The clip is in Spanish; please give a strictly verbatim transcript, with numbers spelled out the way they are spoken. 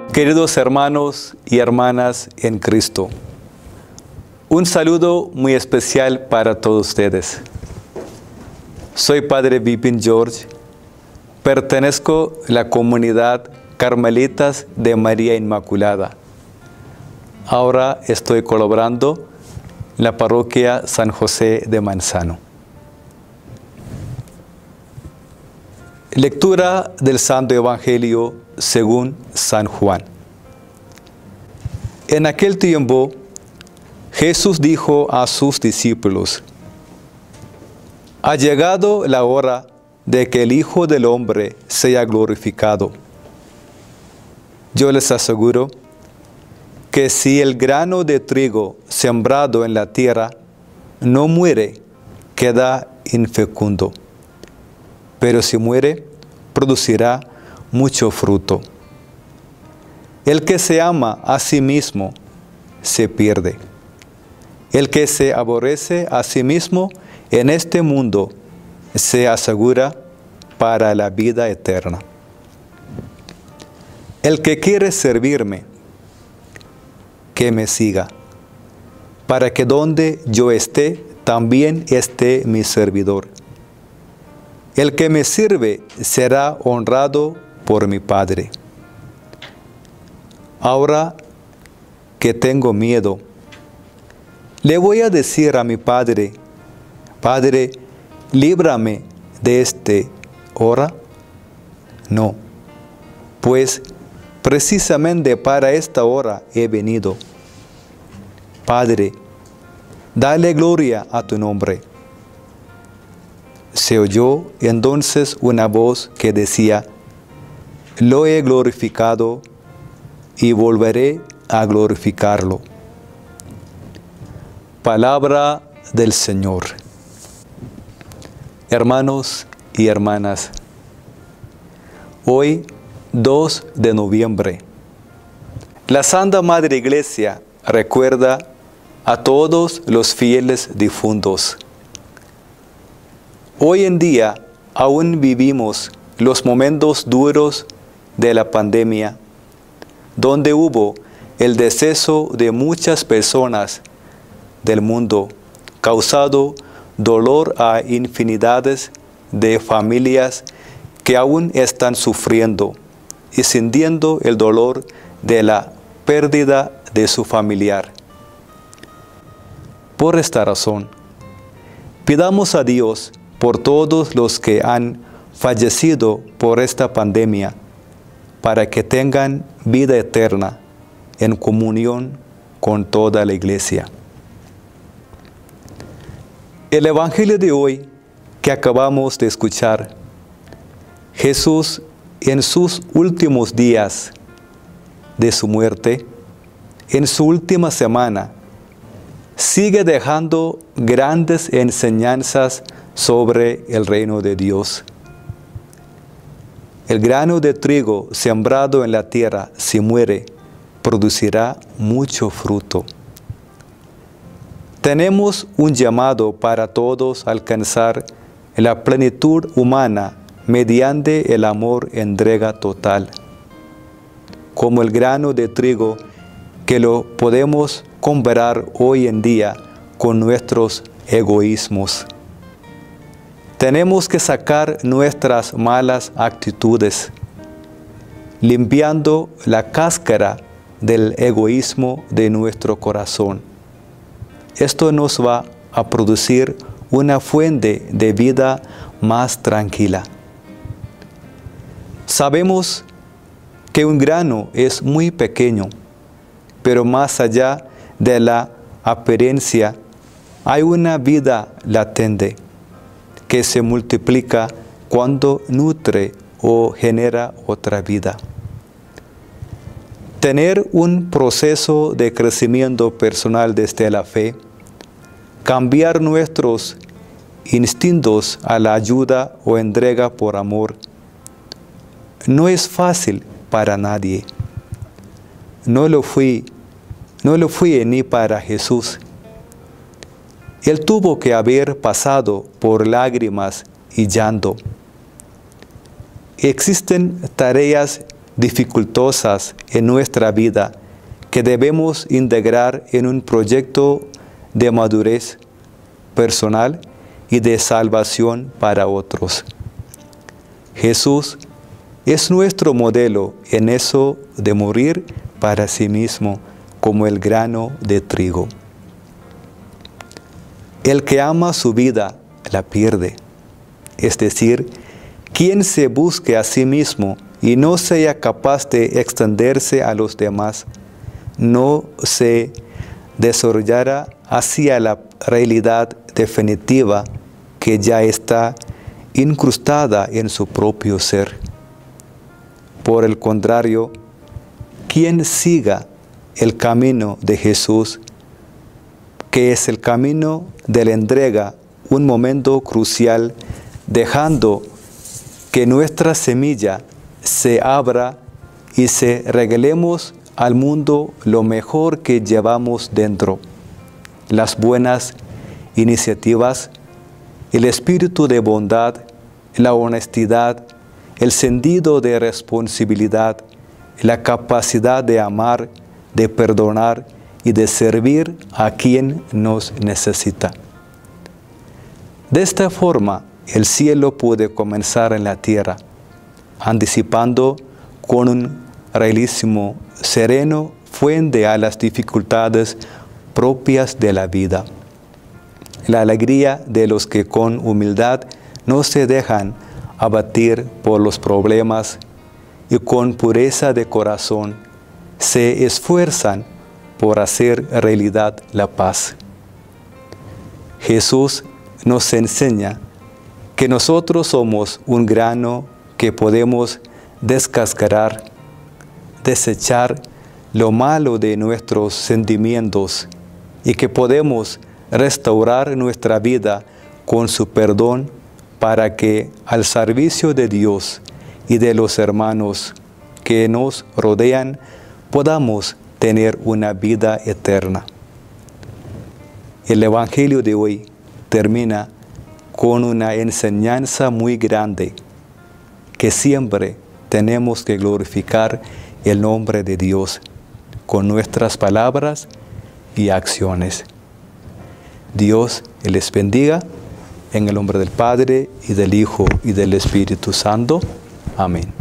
Queridos hermanos y hermanas en Cristo, un saludo muy especial para todos ustedes. Soy Padre Vipin George, pertenezco a la comunidad Carmelitas de María Inmaculada. Ahora estoy colaborando en la parroquia San José de Manzano. Lectura del Santo Evangelio según San Juan. En aquel tiempo, Jesús dijo a sus discípulos: ha llegado la hora de que el Hijo del Hombre sea glorificado. Yo les aseguro que si el grano de trigo sembrado en la tierra no muere, queda infecundo. Pero si muere, producirá mucho fruto. El que se ama a sí mismo se pierde. El que se aborrece a sí mismo en este mundo se asegura para la vida eterna. El que quiere servirme, que me siga, para que donde yo esté, también esté mi servidor. El que me sirve será honrado por mi Padre. Ahora que tengo miedo, le voy a decir a mi Padre: Padre, líbrame de esta hora. No, pues precisamente para esta hora he venido. Padre, dale gloria a tu nombre. Se oyó entonces una voz que decía: lo he glorificado y volveré a glorificarlo. Palabra del Señor. Hermanos y hermanas, hoy, dos de noviembre, la Santa Madre Iglesia recuerda a todos los fieles difuntos. Hoy en día aún vivimos los momentos duros de la pandemia, donde hubo el deceso de muchas personas del mundo, causado dolor a infinidades de familias que aún están sufriendo y sintiendo el dolor de la pérdida de su familiar. Por esta razón, pidamos a Dios por todos los que han fallecido por esta pandemia, para que tengan vida eterna en comunión con toda la Iglesia. El Evangelio de hoy que acabamos de escuchar, Jesús en sus últimos días de su muerte, en su última semana, sigue dejando grandes enseñanzas sobre el reino de Dios. El grano de trigo sembrado en la tierra, si muere, producirá mucho fruto. Tenemos un llamado para todos a alcanzar la plenitud humana mediante el amor entrega total, como el grano de trigo que lo podemos comparar hoy en día con nuestros egoísmos. Tenemos que sacar nuestras malas actitudes, limpiando la cáscara del egoísmo de nuestro corazón. Esto nos va a producir una fuente de vida más tranquila. Sabemos que un grano es muy pequeño, pero más allá de la apariencia hay una vida latente que se multiplica cuando nutre o genera otra vida. Tener un proceso de crecimiento personal desde la fe, cambiar nuestros instintos a la ayuda o entrega por amor, no es fácil para nadie. No lo fui, no lo fui ni para Jesús. Él tuvo que haber pasado por lágrimas y llanto. Existen tareas dificultosas en nuestra vida que debemos integrar en un proyecto de madurez personal y de salvación para otros. Jesús es nuestro modelo en eso de morir para sí mismo como el grano de trigo. El que ama su vida la pierde. Es decir, quien se busque a sí mismo y no sea capaz de extenderse a los demás, no se desarrollará hacia la realidad definitiva que ya está incrustada en su propio ser. Por el contrario, quien siga el camino de Jesús, que es el camino de la entrega, un momento crucial, dejando que nuestra semilla se abra y se regalemos al mundo lo mejor que llevamos dentro, las buenas iniciativas, el espíritu de bondad, la honestidad, el sentido de responsabilidad, la capacidad de amar, de perdonar y de servir a quien nos necesita. De esta forma, el cielo puede comenzar en la tierra, anticipando con un realismo sereno frente a las dificultades propias de la vida. La alegría de los que con humildad no se dejan abatir por los problemas y con pureza de corazón se esfuerzan por hacer realidad la paz. Jesús nos enseña que nosotros somos un grano que podemos descascarar, desechar lo malo de nuestros sentimientos y que podemos restaurar nuestra vida con su perdón para que al servicio de Dios y de los hermanos que nos rodean podamos tener una vida eterna. El Evangelio de hoy termina con una enseñanza muy grande, que siempre tenemos que glorificar el nombre de Dios con nuestras palabras y acciones. Dios les bendiga en el nombre del Padre, y del Hijo, y del Espíritu Santo. Amén.